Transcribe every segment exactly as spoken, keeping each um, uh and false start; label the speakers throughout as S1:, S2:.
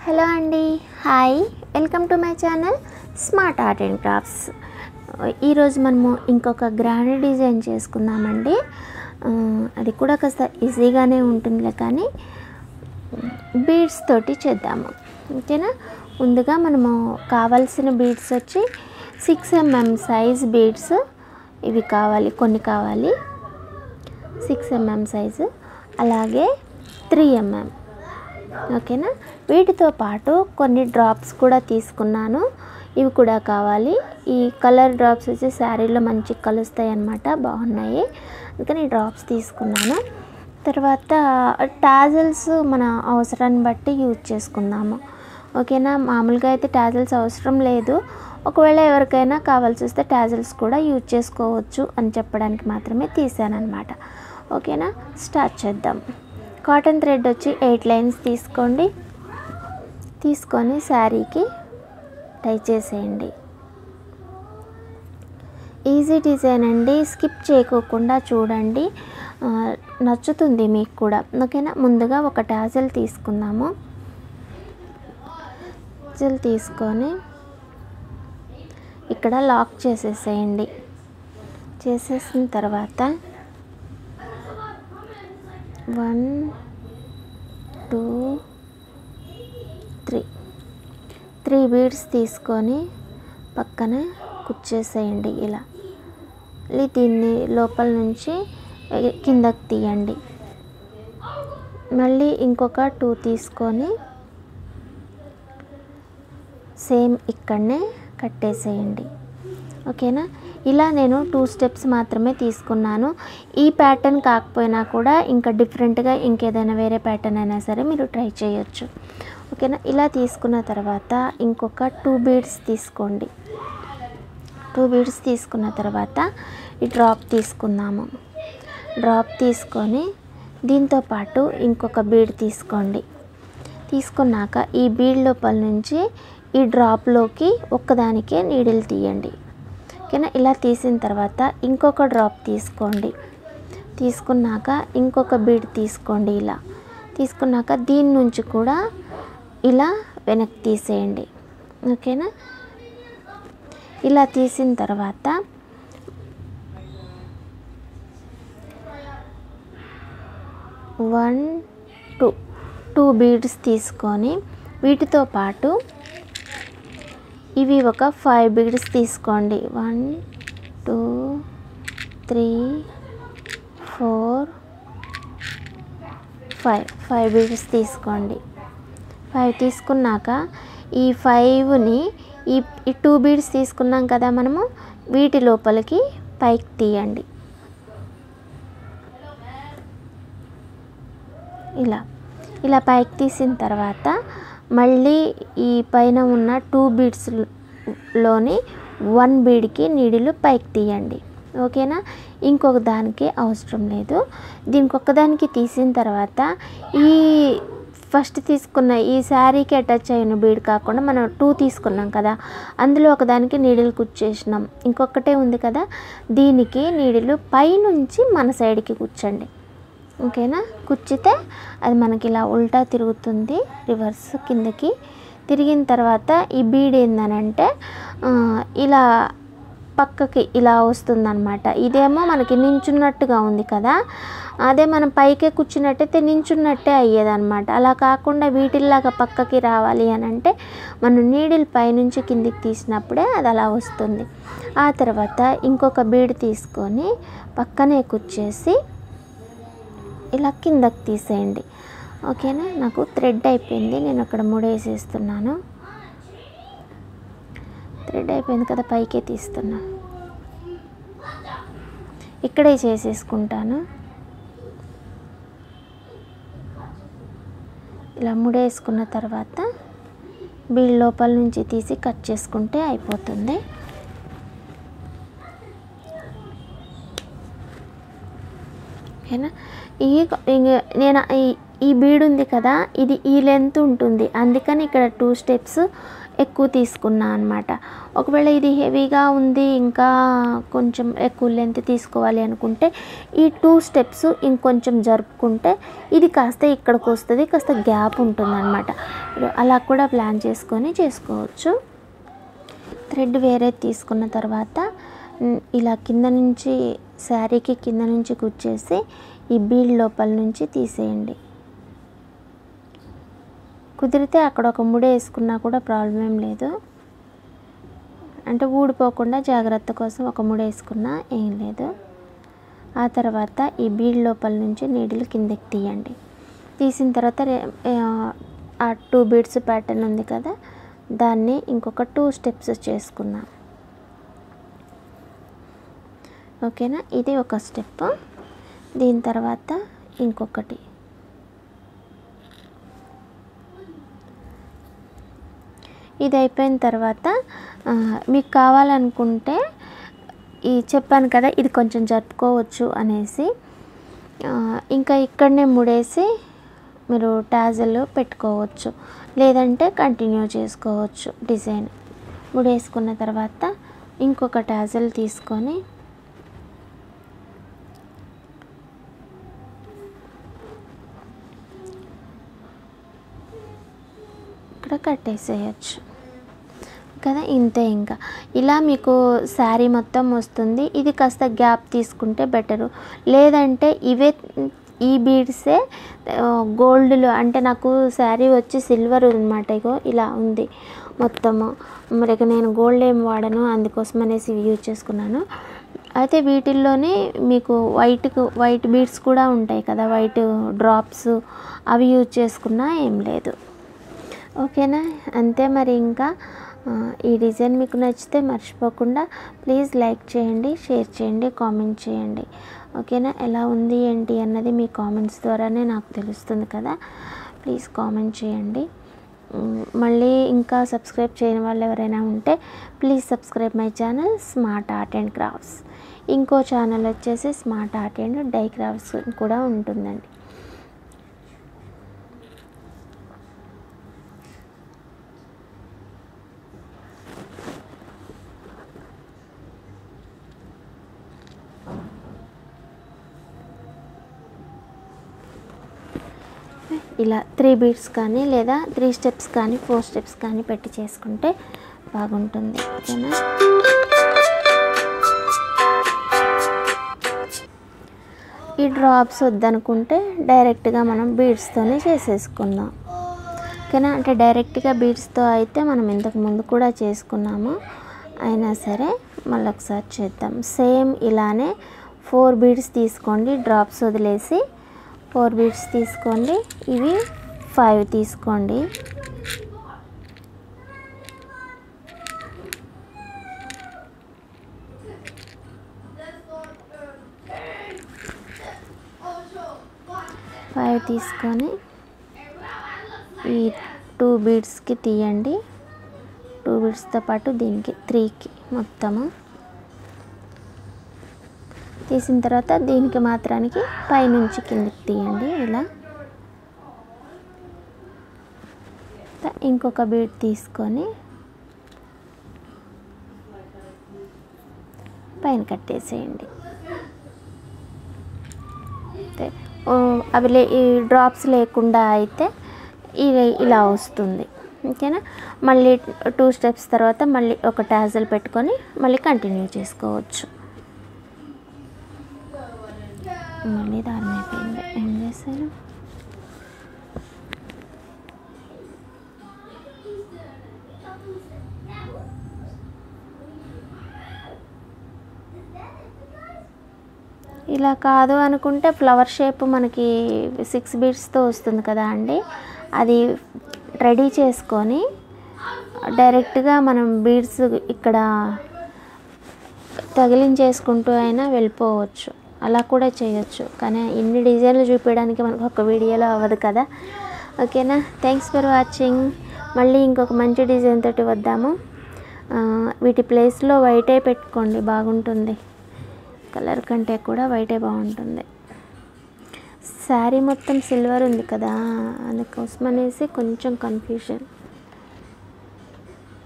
S1: Hello అండి, hi, welcome to my channel smart art and crafts. ఈరోజు మనము ఇంకొక గ్రాండ్ డిజైన్ చేసుకుందామండి. అది కూడా కాస్త ఈజీగానే ఉంటుందిలే, కానీ బీడ్స్ తోటి చేద్దాము. ఓకేనా? ముందుగా మనము కావాల్సిన బీడ్స్ వచ్చి సిక్స్ ఎంఎం సైజ్ బీడ్స్ ఇవి కావాలి, కొన్ని కావాలి. సిక్స్ ఎంఎం సైజు, అలాగే త్రీ ఎంఎం. ఓకేనా? వీటితో పాటు కొన్ని డ్రాప్స్ కూడా తీసుకున్నాను, ఇవి కూడా కావాలి. ఈ కలర్ డ్రాప్స్ వచ్చి శారీలో మంచి కలుస్తాయి అన్నమాట, బాగున్నాయి, అందుకని డ్రాప్స్ తీసుకున్నాను. తర్వాత టాజల్స్ మన అవసరాన్ని బట్టి యూజ్ చేసుకుందాము. ఓకేనా? మామూలుగా అయితే టాజల్స్ అవసరం లేదు, ఒకవేళ ఎవరికైనా కావాల్సి వస్తే టాజల్స్ కూడా యూజ్ చేసుకోవచ్చు అని చెప్పడానికి మాత్రమే తీసాను అన్నమాట. ఓకేనా? స్టార్ట్ చేద్దాం. కాటన్ థ్రెడ్ వచ్చి ఎయిట్ లైన్స్ తీసుకోండి, తీసుకొని శారీకి టై చేసేయండి. ఈజీ డిజైన్ అండి, స్కిప్ చేయకోకుండా చూడండి, నచ్చుతుంది మీకు కూడా. ఓకేనా? ముందుగా ఒక టాజల్ తీసుకుందాము. టాజల్ తీసుకొని ఇక్కడ లాక్ చేసేసేయండి. చేసేసిన తర్వాత one two three three beads తీసుకొని పక్కన కుచ్చేసేయండి. ఇలా దీన్ని లోపల నుంచి కిందకి తీయండి. మళ్ళీ ఇంకొక టూ తీసుకొని సేమ్ ఇక్కడనే కట్టేసేయండి. ఓకేనా? ఇలా నేను టూ స్టెప్స్ మాత్రమే తీసుకున్నాను. ఈ ప్యాటర్న్ కాకపోయినా కూడా ఇంకా డిఫరెంట్గా ఇంకేదైనా వేరే ప్యాటర్న్ అయినా సరే మీరు ట్రై చేయొచ్చు. ఓకేనా? ఇలా తీసుకున్న తర్వాత ఇంకొక టూ బీడ్స్ తీసుకోండి. టూ బీడ్స్ తీసుకున్న తర్వాత ఈ డ్రాప్ తీసుకుందాము. డ్రాప్ తీసుకొని దీంతో పాటు ఇంకొక బీడ్ తీసుకోండి. తీసుకున్నాక ఈ బీడ్ లోపల నుంచి ఈ డ్రాప్లోకి ఒక్కదానికే నీడిల్ తీయండి. ఓకేనా? ఇలా తీసిన తర్వాత ఇంకొక డ్రాప్ తీసుకోండి. తీసుకున్నాక ఇంకొక బీడ్ తీసుకోండి. ఇలా తీసుకున్నాక దీని నుంచి కూడా ఇలా వెనక్కి తీసేయండి. ఓకేనా? ఇలా తీసిన తర్వాత వన్ టూ టూ బీడ్స్ తీసుకొని వీటితో పాటు ఇవి ఒక ఫైవ్ బీడ్స్ తీసుకోండి. One two three four five five beads తీసుకోండి. ఫైవ్ తీసుకున్నాక ఈ ఫైవ్ని ఈ ఈ టూ బీడ్స్ తీసుకున్నాం కదా మనము, వీటి లోపలికి పైకి తీయండి. ఇలా ఇలా పైకి తీసిన తర్వాత మళ్ళీ ఈ పైన ఉన్న టూ బీడ్స్లోని వన్ బీడ్కి నీడిలు పైకి తీయండి. ఓకేనా? ఇంకొక దానికి అవసరం లేదు. దీనికి ఒక్కదానికి తీసిన తర్వాత ఈ ఫస్ట్ తీసుకున్న ఈ శారీకి అటాచ్ అయిన బీడ్ కాకుండా మనం టూ తీసుకున్నాం కదా, అందులో ఒకదానికి నీడిలు కుచ్చేసినాం, ఇంకొకటే ఉంది కదా, దీనికి నీడిలు పైనుంచి మన సైడ్కి కుచ్చండి. ఓకేనా? కుచ్చితే అది మనకి ఇలా ఉల్టా తిరుగుతుంది, రివర్స్ కిందకి తిరిగిన తర్వాత ఈ బీడ్ ఏందనంటే ఇలా పక్కకి ఇలా వస్తుందన్నమాట. ఇదేమో మనకి నించున్నట్టుగా ఉంది కదా, అదే మనం పైకే కూర్చున్నట్టయితే నించున్నట్టే అయ్యేదన్నమాట. అలా కాకుండా వీటిల్లాగా పక్కకి రావాలి అని అంటే మనం నీడిల్ పైనుంచి కిందికి తీసినప్పుడే అది అలా వస్తుంది. ఆ తర్వాత ఇంకొక బీడ్ తీసుకొని పక్కనే కుచ్చేసి ఇలా కిందకి తీసేయండి. ఓకేనా? నాకు థ్రెడ్ అయిపోయింది, నేను అక్కడ ముడేసేస్తున్నాను. థ్రెడ్ అయిపోయింది కదా, పైకే తీస్తున్నా, ఇక్కడే చేసేసుకుంటాను. ఇలా ముడేసుకున్న తర్వాత బీడ్ లోపల నుంచి తీసి కట్ చేసుకుంటే అయిపోతుంది. ఓకేనా? ఈ నేను ఈ బీడ్ ఉంది కదా, ఇది ఈ లెంత్ ఉంటుంది, అందుకని ఇక్కడ టూ స్టెప్స్ ఎక్కువ తీసుకున్నా అనమాట. ఒకవేళ ఇది హెవీగా ఉంది ఇంకా కొంచెం ఎక్కువ లెంత్ తీసుకోవాలి అనుకుంటే ఈ టూ స్టెప్స్ ఇంకొంచెం జరుపుకుంటే ఇది కాస్త ఇక్కడికి వస్తుంది, కాస్త గ్యాప్ ఉంటుందన్నమాట. అలా కూడా ప్లాన్ చేసుకొని చేసుకోవచ్చు. థ్రెడ్ వేరే తీసుకున్న తర్వాత ఇలా కింద నుంచి శారీకి కింద నుంచి కుచ్చేసి ఈ బీడ్ లోపల నుంచి తీసేయండి. కుదిరితే అక్కడ ఒక ముడి వేసుకున్నా కూడా ప్రాబ్లం ఏం లేదు, అంటే ఊడిపోకుండా జాగ్రత్త కోసం ఒక ముడి వేసుకున్నా ఏం లేదు. ఆ తర్వాత ఈ బీడ్ లోపల నుంచి నీడిల్ కిందకి తీయండి. తీసిన తర్వాత ఆ టూ బీడ్స్ ప్యాటర్న్ ఉంది కదా, దాన్ని ఇంకొక టూ స్టెప్స్ చేసుకుందాం. ఓకేనా, ఇది ఒక స్టెప్. దీని తర్వాత ఇంకొకటి. ఇది అయిపోయిన తర్వాత మీకు కావాలనుకుంటే ఈ చెప్పాను కదా ఇది కొంచెం జరుపుకోవచ్చు అనేసి, ఇంకా ఇక్కడనే ముడేసి మీరు టాజల్ పెట్టుకోవచ్చు, లేదంటే కంటిన్యూ చేసుకోవచ్చు డిజైన్. ముడేసుకున్న తర్వాత ఇంకొక టాజల్ తీసుకొని ఇక్కడ కట్టేసేయచ్చు కదా, ఇంతే. ఇంకా ఇలా మీకు శారీ మొత్తం వస్తుంది. ఇది కాస్త గ్యాప్ తీసుకుంటే బెటరు, లేదంటే ఇవే ఈ బీడ్సే గోల్డ్లో, అంటే నాకు శారీ వచ్చి సిల్వర్ అనమాట, ఇగో ఇలా ఉంది మొత్తము. మరి నేను గోల్డ్ ఏం వాడను, అందుకోసం అనేసి యూజ్ చేసుకున్నాను. అయితే వీటిల్లోనే మీకు వైట్కు వైట్ బీడ్స్ కూడా ఉంటాయి కదా, వైట్ డ్రాప్స్, అవి యూజ్ చేసుకున్నా ఏం లేదు. ఓకేనా, అంతే. మరి ఇంకా ఈ డిజైన్ మీకు నచ్చితే మర్చిపోకుండా ప్లీజ్ లైక్ చేయండి, షేర్ చేయండి, కామెంట్ చేయండి. ఓకేనా, ఎలా ఉంది ఏంటి అన్నది మీ కామెంట్స్ ద్వారానే నాకు తెలుస్తుంది కదా, ప్లీజ్ కామెంట్ చేయండి. మళ్ళీ ఇంకా సబ్స్క్రైబ్ చేయని వాళ్ళు ఎవరైనా ఉంటే please subscribe my channel smart art and crafts. ఇంకో ఛానల్ వచ్చేసి smart art and dye crafts కూడా ఉంటుందండి. ఇలా త్రీ బీడ్స్ కానీ లేదా త్రీ స్టెప్స్ కానీ ఫోర్ స్టెప్స్ కానీ పెట్టి చేసుకుంటే బాగుంటుంది. ఓకేనా, ఈ డ్రాప్స్ వద్దనుకుంటే డైరెక్ట్గా మనం బీడ్స్తోనే చేసేసుకుందాం. ఓకేనా, అంటే డైరెక్ట్గా బీడ్స్తో అయితే మనం ఇంతకు ముందు కూడా చేసుకున్నాము, అయినా సరే మళ్ళీ ఒకసారి చేద్దాం. సేమ్ ఇలానే ఫోర్ బీడ్స్ తీసుకోండి, డ్రాప్స్ వదిలేసి ఫోర్ బీడ్స్ తీసుకోండి. ఇవి ఫైవ్ తీసుకోండి. ఫైవ్ తీసుకొని ఈ టూ బీడ్స్కి తీయండి, టూ బీడ్స్తో పాటు దీనికి త్రీకి మొత్తము తీసిన తర్వాత దీనికి మాత్రానికి పైనుంచి కిందకి తీయండి. ఇలా ఇంకొక బీడ్ తీసుకొని పైన కట్టేసేయండి. అవి లే ఈ డ్రాప్స్ లేకుండా అయితే ఇది ఇలా వస్తుంది. ఓకేనా, మళ్ళీ టూ స్టెప్స్ తర్వాత మళ్ళీ ఒక టాజల్ పెట్టుకొని మళ్ళీ కంటిన్యూ చేసుకోవచ్చు. మళ్ళీ దారం అయిపోయింది, ఏం చేశాను. ఇలా కాదు అనుకుంటే ఫ్లవర్ షేప్ మనకి సిక్స్ బీడ్స్తో వస్తుంది కదా అండి, అది రెడీ చేసుకొని డైరెక్ట్గా మనం బీడ్స్ ఇక్కడ తగిలించేసుకుంటూ అయినా వెళ్ళిపోవచ్చు, అలా కూడా చేయొచ్చు. కానీ ఇన్ని డిజైన్లు చూపించడానికి మనకు ఒక వీడియోలో అవ్వదు కదా. ఓకేనా, థ్యాంక్స్ ఫర్ వాచింగ్. మళ్ళీ ఇంకొక మంచి డిజైన్ తోటి వద్దాము. వీటి ప్లేస్లో వైటే పెట్టుకోండి, బాగుంటుంది. కలర్ కంటే కూడా వైటే బాగుంటుంది. శారీ మొత్తం సిల్వర్ ఉంది కదా, అందుకోసం అనేసి కొంచెం confusion.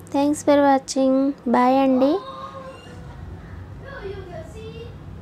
S1: Thanks for watching. Bye అండి.